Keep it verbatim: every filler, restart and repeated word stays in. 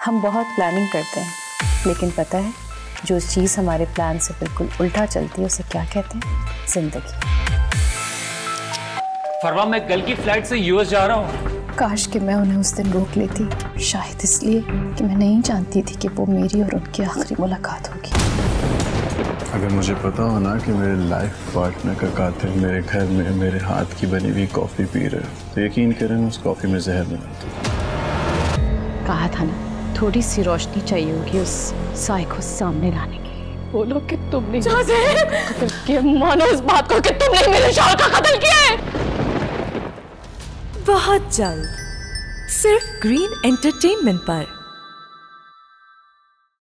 हम बहुत प्लानिंग करते हैं, लेकिन पता है जो चीज़ हमारे प्लान से बिल्कुल उल्टा चलती है उसे क्या कहते हैं? जिंदगी। फरवा, मैं कल की फ्लाइट से यूएस जा रहा हूँ। काश कि मैं उन्हें उस दिन रोक लेती, शायद इसलिए कि मैं नहीं जानती थी कि वो मेरी और उनकी आखिरी मुलाकात होगी। अगर मुझे पता हो ना कि मेरे लाइफ पार्टनर का कातिल मेरे घर में मेरे हाथ की बनी हुई कॉफी पी रहे हो, तो यकीन करें मैं उस कॉफी में जहर मिला दूं। कहा था ना, थोड़ी सी रोशनी चाहिए होगी उस साए को सामने लाने की। बोलो कि तुमने कत्ल किया, मानो इस बात को कि तुमने मेरे शौहर का कत्ल किया है। बहुत जल्द सिर्फ ग्रीन एंटरटेनमेंट पर।